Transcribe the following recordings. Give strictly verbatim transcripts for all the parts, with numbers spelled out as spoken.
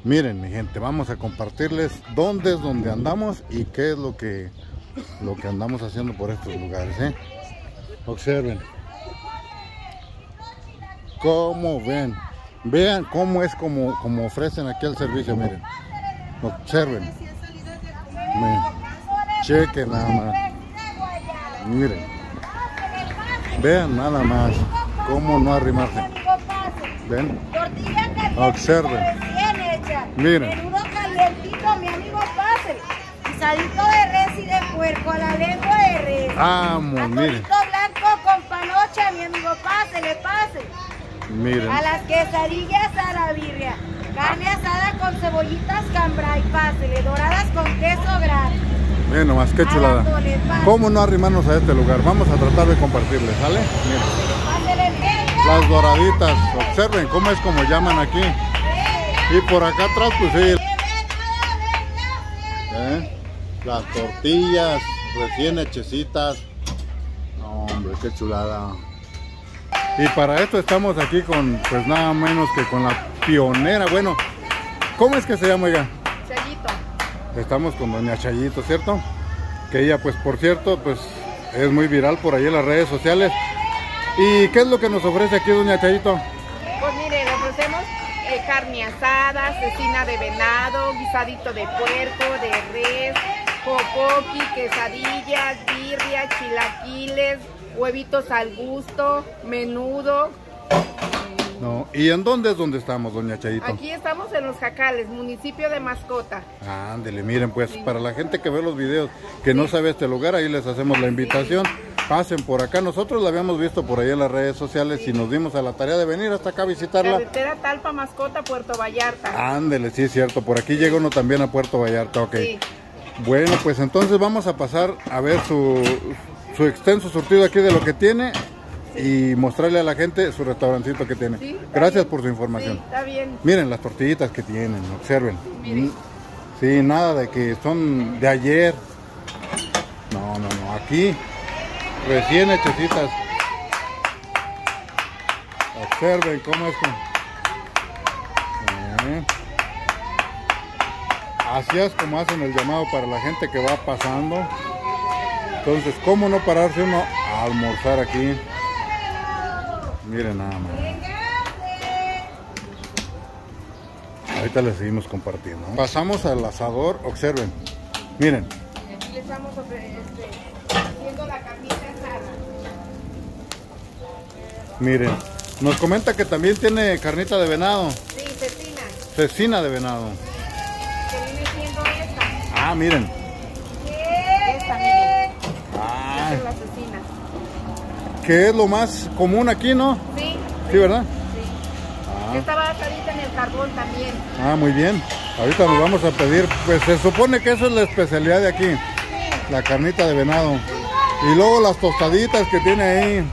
Miren, mi gente, vamos a compartirles dónde es donde andamos y qué es lo que lo que andamos haciendo por estos lugares, ¿eh? Observen. Cómo ven. Vean cómo es como, como ofrecen aquí el servicio, miren. Observen. Miren. Chequen nada más. Miren. Vean nada más cómo no arrimarse. ¿Ven? Observen. Miren. Menudo calientito, mi amigo, pase. Guisadito de res y de puerco a la lengua de res. Vamos, miren. Atolito blanco con panocha, mi amigo, pase, le pase. Miren. A las quesadillas a la birria. Carne asada con cebollitas cambray, pásele. Doradas con queso grande. Miren nomás, qué chulada. ¿Cómo no arrimarnos a este lugar? Vamos a tratar de compartirles, ¿sale? Miren. Las doraditas, observen cómo es como llaman aquí. Y por acá atrás, pues sí. ¿Eh? Las tortillas recién hechecitas. No, hombre, qué chulada. Y para esto estamos aquí con, pues nada menos que con la pionera. Bueno, ¿cómo es que se llama ella? Chayito. Estamos con doña Chayito, ¿cierto? Que ella, pues por cierto, pues es muy viral por ahí en las redes sociales. ¿Y qué es lo que nos ofrece aquí doña Chayito? Pues mire, le ofrecemos eh, carne asada, cecina de venado, guisadito de puerco, de res, popoqui, quesadillas, birria, chilaquiles, huevitos al gusto, menudo. No. ¿Y en dónde es donde estamos, doña Chayito? Aquí estamos en Los Jacales, municipio de Mascota. Ándele, miren, pues Sí. para la gente que ve los videos, que Sí. no sabe este lugar, ahí les hacemos la invitación. Pasen por acá, nosotros la habíamos visto por ahí en las redes sociales y nos dimos a la tarea de venir hasta acá a visitarla. Carretera Talpa, Mascota, Puerto Vallarta. Ándele, sí es cierto, por aquí llega uno también a Puerto Vallarta, ok. Sí. Bueno, pues entonces vamos a pasar a ver su, su extenso surtido aquí de lo que tiene y mostrarle a la gente su restaurancito que tiene. Sí, Gracias bien. por su información. Sí, está bien. Miren las tortillitas que tienen, observen. Miren. Sí, nada de que son de ayer. No, no, no, aquí recién hechecitas. Observen cómo es que... Eh. Así es como hacen el llamado para la gente que va pasando. Entonces, ¿cómo no pararse uno a almorzar aquí? Miren nada más. Ahorita les seguimos compartiendo. Pasamos al asador, observen. Miren. Aquí le estamos este, haciendo la carnita asada. Miren. Nos comenta que también tiene carnita de venado. Sí, cecina. Cecina de venado. Que viene siendo esta. Ah, miren. Esta, miren. Ah, Esta es la cecina. que es lo más común aquí, ¿no? Sí. Sí, ¿verdad? Sí. Esta va asadita en el carbón también. Ah, muy bien. Ahorita nos vamos a pedir, pues se supone que eso es la especialidad de aquí, la carnita de venado. Y luego las tostaditas que tiene ahí.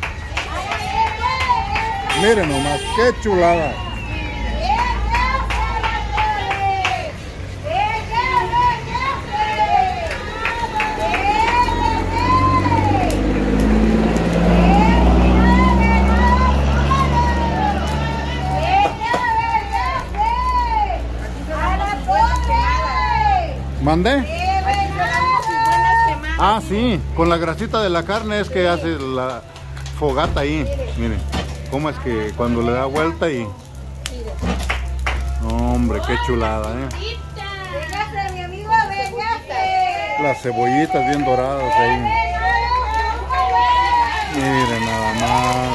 Miren nomás, qué chulada. ¿Mandé? Aquí se damos sus buenas quemadas. Ah, sí, con la grasita de la carne es que hace la fogata ahí. Miren, cómo es que cuando le da vuelta y... Hombre, qué chulada, ¿eh? Véngase, mi amigo, véngase. Las cebollitas bien doradas ahí. Miren nada más.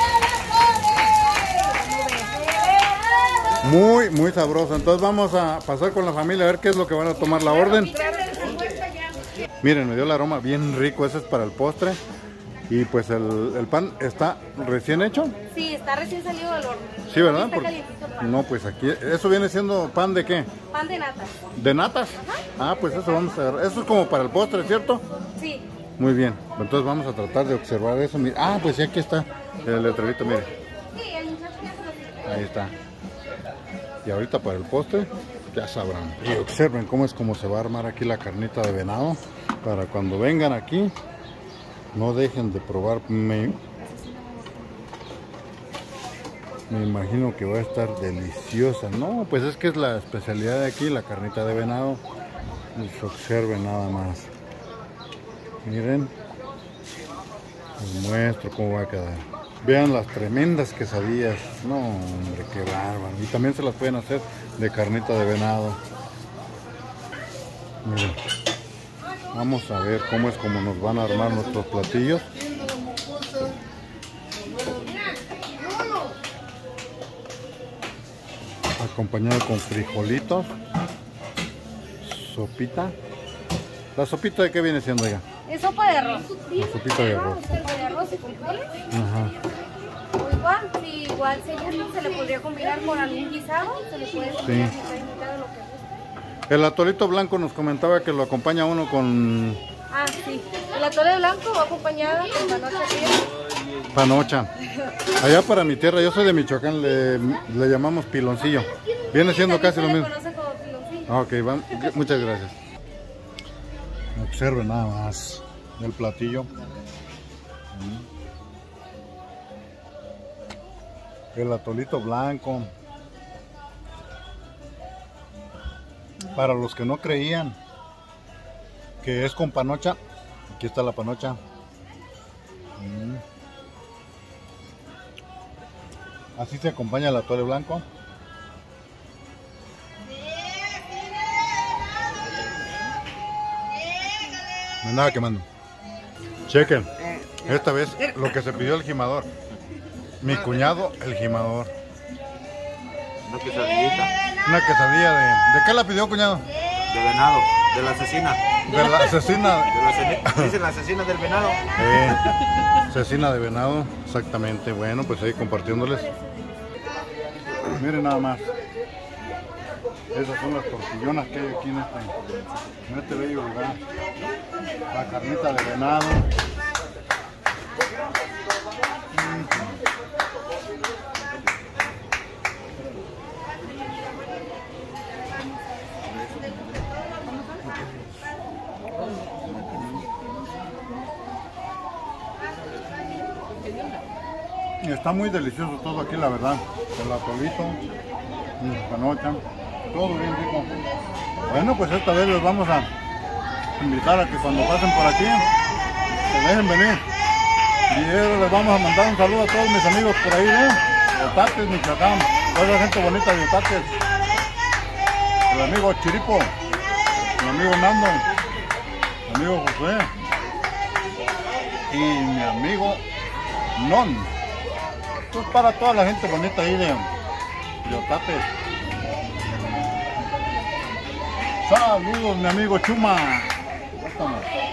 Muy, muy sabroso. Entonces vamos a pasar con la familia a ver qué es lo que van a tomar la orden. Miren, me dio el aroma bien rico. Ese es para el postre. Y pues el, el pan está recién hecho. Sí, está recién salido del horno. Sí, ¿verdad? Está Porque- calientito el pan. no, pues aquí, ¿eso viene siendo pan de qué? Pan de nata. ¿De natas? Ah, pues eso vamos a agarrar. Eso es como para el postre, ¿cierto? Sí. Muy bien. Entonces vamos a tratar de observar eso. Mira- Ah, pues sí, aquí está el letrerito, mire. Sí, el muchacho ya se lo... Ahí está. Y ahorita para el postre, ya sabrán. Y observen cómo es como se va a armar aquí la carnita de venado. Para cuando vengan aquí, no dejen de probar. Me... Me imagino que va a estar deliciosa. No, pues es que es la especialidad de aquí, la carnita de venado. Les observen nada más. Miren. Les muestro cómo va a quedar. Vean las tremendas quesadillas. No, hombre, qué bárbaro. Y también se las pueden hacer de carnita de venado. Miren. Vamos a ver cómo es como nos van a armar nuestros platillos. Acompañado con frijolitos. Sopita. ¿La sopita de qué viene siendo ella? Es sopa de arroz. La sopita de arroz. Sopa de arroz y frijoles. Ajá. O igual, si igual se gusta, se le podría combinar con algún guisado. Se le puede combinar Sí. mitad y mitad de lo que guste. El atolito blanco nos comentaba que lo acompaña uno con Ah, sí. El atole blanco va acompañada con panocha tierra. panocha. Allá para mi tierra, yo soy de Michoacán, le, le llamamos piloncillo. Viene siendo casi lo Se le mismo. conoce como piloncillo. Ah, ok, vamos. Muchas gracias. Observen nada más el platillo. El atolito blanco. Para los que no creían que es con panocha, aquí está la panocha. Mm. Así se acompaña el atole blanco. Me andaba quemando. Chequen. Esta vez lo que se pidió el gimador. Mi cuñado, el gimador. Una quesadillita Una quesadilla de... ¿De qué la pidió, cuñado? de venado, de la asesina. De la asesina. De la asesina, dicen la asesina del venado. Eh, asesina de venado, exactamente. Bueno, pues ahí compartiéndoles. Miren nada más. Esas son las tortillonas que hay aquí en este, en este bello lugar. La carnita de venado. Está muy delicioso todo aquí, la verdad. El atolito, la panocha, todo bien rico. Bueno, pues esta vez les vamos a invitar a que cuando pasen por aquí se dejen venir. Y les vamos a mandar un saludo a todos mis amigos por ahí de Otates, Michoacán. Toda la gente bonita de Otates. El amigo Chiripo, el amigo Nando, el amigo José y mi amigo Non. Esto es para toda la gente bonita ahí de, de Otates. Saludos, mi amigo Chuma. Ya estamos.